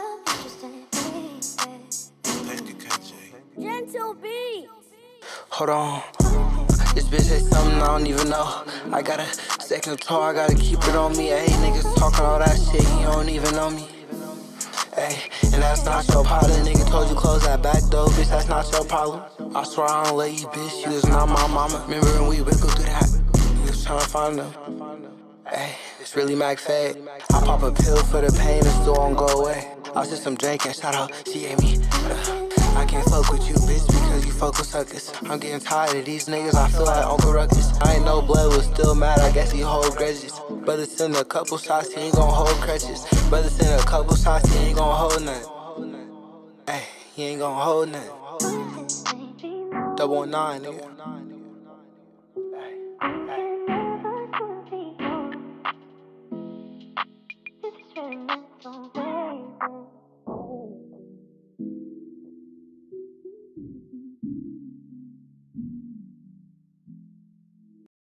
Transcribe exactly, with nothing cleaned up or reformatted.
Gentle beat. Hold on. This bitch say something I don't even know. I got a second tour, I gotta keep it on me. Ayy, niggas talking all that shit, you don't even know me. Ayy, and that's not your problem. Nigga told you close that back door, bitch, that's not your problem. I swear I don't let you, bitch, you was not my mama. Remember when we would go through that? You was tryna find them. Ayy, it's really Mackfade. I pop a pill for the pain, it still won't go away. I was just some Drake and shout out, she gave me. Uh, I can't fuck with you, bitch, because you fuck with suckers. I'm getting tired of these niggas, I feel like Uncle Ruckus. I ain't no blood, was still mad, I guess he hold grudges. Brother send a couple shots, he ain't gon' hold crutches. Brother send a couple shots, he ain't gon' hold nothing. Ay, he ain't gon' hold nothing. Double nine, nigga. Ay, ay.